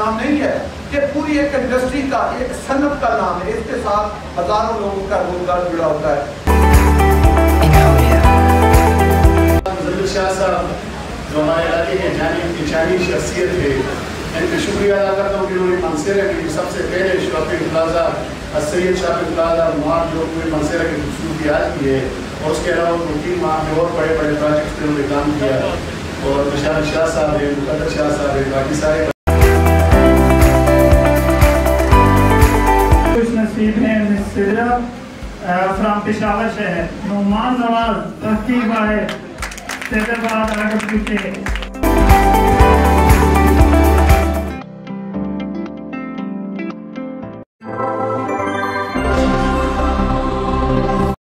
नाम नहीं है, ये पूरी एक इंडस्ट्री का, एक सनत का नाम है। इसके साथ हजारों लोगों का रोजगार जुड़ा होता है। शाह साहब जो हमारे इलाके के जानी शख्सियत है, इनका शुक्रिया अदा करता हूँ कि उन्होंने मानसेरा की सबसे पहले shopping plaza Syed shopping plaza मार्ग जो पूरे मानसेरा की खूबसूरती आज की है, और उसके अलावा 2-3 माह में और बड़े बड़े प्रोजेक्ट्स पे उन्होंने काम किया। और निशान शाह साहब है, मुकद्दर शाह साहब है, बाकी सारे खुश नसीब हैं मानसेरा फ्रॉम पेशावर शहर, नुमान नवाज, रकीब है, हैदराबाद, आगे पीछे